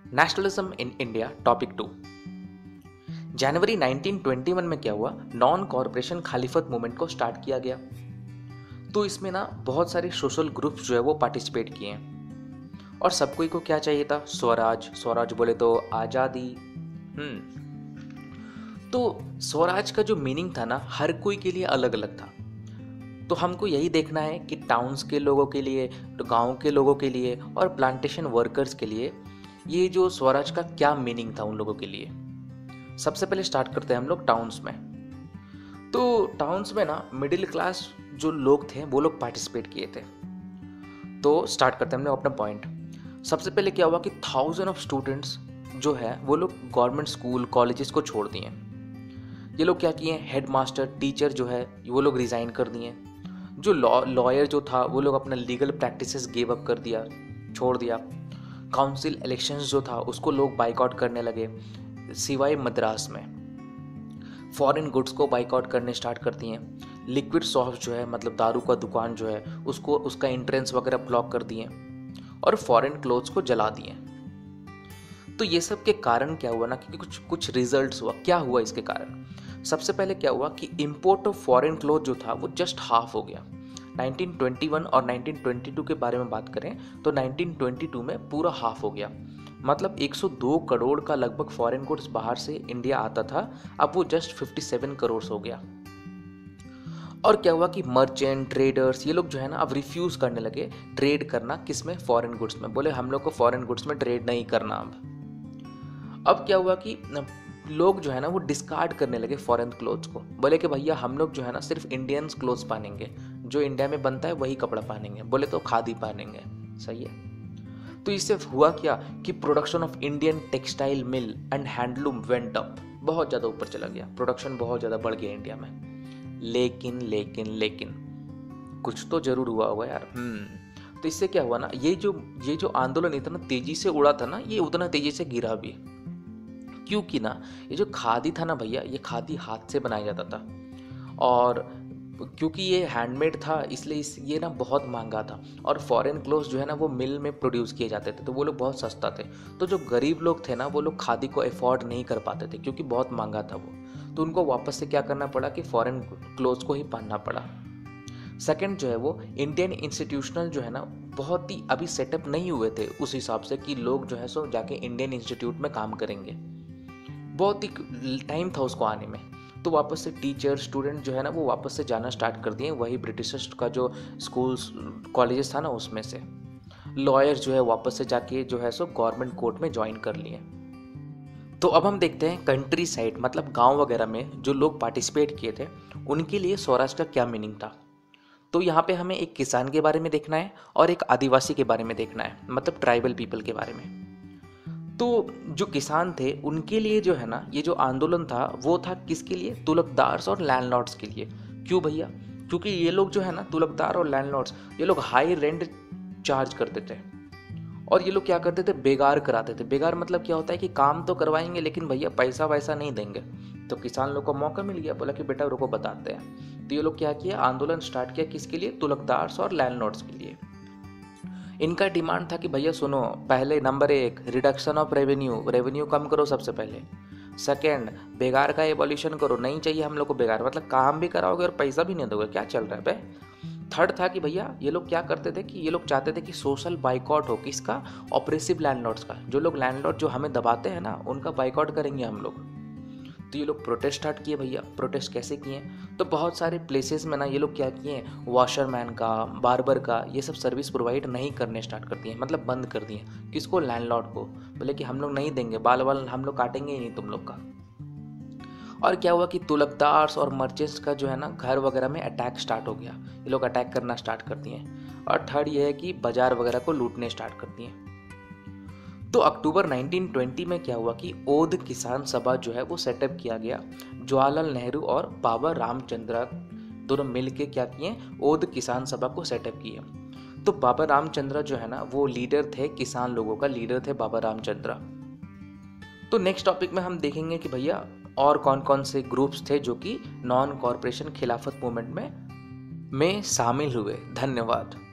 Nationalism in India topic 2। जनवरी 1921 में क्या हुआ, नॉन कॉरपोरेशन खिलाफत मूवमेंट को स्टार्ट किया गया। तो इसमें ना बहुत सारे सोशल ग्रुप्स जो है वो पार्टिसिपेट किए हैं और सबको को क्या चाहिए था, स्वराज। स्वराज बोले तो आज़ादी। तो स्वराज का जो मीनिंग था ना हर कोई के लिए अलग अलग था। तो हमको यही देखना है कि टाउन्स के लोगों के लिए, गांव के लोगों के लिए और प्लांटेशन वर्कर्स के लिए ये जो स्वराज का क्या मीनिंग था उन लोगों के लिए। सबसे पहले स्टार्ट करते हैं हम लोग टाउन्स में। तो टाउन्स में ना मिडिल क्लास जो लोग थे वो लोग पार्टिसिपेट किए थे। तो स्टार्ट करते हैं हम लोग अपना पॉइंट। सबसे पहले क्या हुआ कि 1000 ऑफ स्टूडेंट्स जो है वो लोग गवर्नमेंट स्कूल कॉलेजेस को छोड़ दिए। ये लोग क्या किए, हेड मास्टर टीचर जो है वो लोग रिज़ाइन कर दिए। जो लॉयर जो था वो लोग अपना लीगल प्रैक्टिसेस गिव अप कर दिया, छोड़ दिया। काउंसिल इलेक्शंस जो था उसको लोग बाइकआउट करने लगे, सिवाय मद्रास में। फॉरेन गुड्स को बाइकआउट करने स्टार्ट कर दिए। लिक्विड शॉप्स जो है मतलब दारू का दुकान जो है उसको उसका एंट्रेंस वगैरह ब्लॉक कर दिए और फॉरेन क्लोथ्स को जला दिए। तो ये सब के कारण क्या हुआ ना कि कुछ रिजल्ट्स हुआ। क्या हुआ इसके कारण? सबसे पहले क्या हुआ कि इंपोर्ट ऑफ फॉरेन क्लोथ जो था वो जस्ट हाफ हो गया। 1921 और 1922 के बारे में बात करें तो 1922 में पूरा हाफ हो गया। मतलब 102 करोड़ का लगभग फॉरेन गुड्स बाहर से इंडिया आता था, अब वो जस्ट 57 करोड़ हो गया। और क्या हुआ कि मर्चेंट ट्रेडर्स ये लोग जो है ना अब रिफ्यूज करने लगे ट्रेड करना, किसमें, फॉरेन गुड्स में। बोले हम लोग को फॉरेन गुड्स में ट्रेड नहीं करना। अब क्या हुआ कि लोग जो है ना वो डिस्कार्ड करने लगे फॉरेन क्लोथ्स को। बोले कि भैया हम लोग जो है ना सिर्फ इंडियंस क्लोथ्स पहनेंगे, जो इंडिया में बनता है वही कपड़ा पहनेंगे। बोले तो खादी पहनेंगे। सही है। तो इससे हुआ क्या कि production of Indian textile mill and handloom went up, बहुत ज़्यादा ऊपर चला गया, प्रोडक्शन बहुत ज़्यादा बढ़ गया इंडिया में। लेकिन कुछ तो जरूर हुआ होगा यार। तो इससे क्या हुआ ना, ये जो आंदोलन इतना तेजी से उड़ा था ना, ये उतना तेजी से गिरा भी। क्योंकि ना ये जो खादी था ना भैया, ये खादी हाथ से बनाया जाता था और क्योंकि ये हैंडमेड था इसलिए ये ना बहुत महंगा था। और फॉरेन क्लोथ्स जो है ना वो मिल में प्रोड्यूस किए जाते थे तो वो लोग बहुत सस्ता थे। तो जो गरीब लोग थे ना वो लोग खादी को अफोर्ड नहीं कर पाते थे क्योंकि बहुत महंगा था वो। तो उनको वापस से क्या करना पड़ा कि फॉरेन क्लोथ्स को ही पहनना पड़ा। सेकंड जो है वो इंडियन इंस्टीट्यूशनल जो है ना बहुत ही अभी सेटअप नहीं हुए थे उस हिसाब से कि लोग जो है सो जाके इंडियन इंस्टीट्यूट में काम करेंगे। बहुत ही टाइम था उसको आने में। तो वापस से टीचर स्टूडेंट जो है ना वो वापस से जाना स्टार्ट कर दिए, वही ब्रिटिश का जो स्कूल्स कॉलेजेस था ना उसमें से। लॉयर जो है वापस से जाके जो है सो गवर्नमेंट कोर्ट में ज्वाइन कर लिए। तो अब हम देखते हैं कंट्री साइड मतलब गांव वगैरह में जो लोग पार्टिसिपेट किए थे उनके लिए स्वराज का क्या मीनिंग था। तो यहाँ पे हमें एक किसान के बारे में देखना है और एक आदिवासी के बारे में देखना है, मतलब ट्राइबल पीपल के बारे में। तो जो किसान थे उनके लिए जो है ना ये जो आंदोलन था वो था किसके लिए, तुलकदार्स और लैंडलॉर्ड्स के लिए। क्यों भैया? क्योंकि ये लोग जो है ना तुलकदार और लैंडलॉर्ड्स ये लोग हाई रेंट चार्ज करते थे और ये लोग क्या करते थे, बेगार कराते थे। बेगार मतलब क्या होता है कि काम तो करवाएंगे लेकिन भैया पैसा वैसा नहीं देंगे। तो किसान लोग को मौका मिल गया, बोला कि बेटा रुको बताते हैं। तो ये लोग क्या किया, आंदोलन स्टार्ट किया किसके लिए, तुलकदार्स और लैंडलॉर्ड्स के लिए। इनका डिमांड था कि भैया सुनो, पहले नंबर 1 रिडक्शन ऑफ रेवेन्यू कम करो सबसे पहले। सेकेंड, बेगार का एबॉलिशन करो, नहीं चाहिए हम लोग को बेगार, मतलब काम भी कराओगे और पैसा भी नहीं दोगे, क्या चल रहा है बे। थर्ड था कि भैया ये लोग क्या करते थे कि ये लोग चाहते थे कि सोशल बाइकआउट हो, किसका, ऑपरेसिव लैंडलॉर्ड्स का। जो लोग लैंडलॉर्ड जो हमें दबाते हैं ना उनका बाइकआउट करेंगे हम लोग। तो ये लोग प्रोटेस्ट स्टार्ट किए भैया। प्रोटेस्ट कैसे किए, तो बहुत सारे प्लेसेस में ना ये लोग क्या किए, वॉशरमैन का, बार्बर का, ये सब सर्विस प्रोवाइड नहीं करने स्टार्ट कर दिए, मतलब बंद कर दिए। किसको, लैंडलॉर्ड को। बोले कि हम लोग नहीं देंगे, बाल बाल हम लोग काटेंगे ही नहीं तुम लोग का। और क्या हुआ कि तुलकदार्स और मर्चेंट्स का जो है ना घर वगैरह में अटैक स्टार्ट हो गया, ये लोग अटैक करना स्टार्ट कर दिए। और थर्ड ये है कि बाजार वगैरह को लूटने स्टार्ट कर दिए। तो अक्टूबर 1920 में क्या हुआ कि ओध किसान सभा जो है वो सेटअप किया गया। जवाहरलाल नेहरू और बाबा रामचंद्र दोनों मिलके क्या किए, ओध किसान सभा को सेटअप किए। तो बाबा रामचंद्र जो है ना वो लीडर थे, किसान लोगों का लीडर थे बाबा रामचंद्र। तो नेक्स्ट टॉपिक में हम देखेंगे कि भैया और कौन कौन से ग्रुप्स थे जो कि नॉन कॉरपोरेशन खिलाफत मूवमेंट में शामिल हुए। धन्यवाद।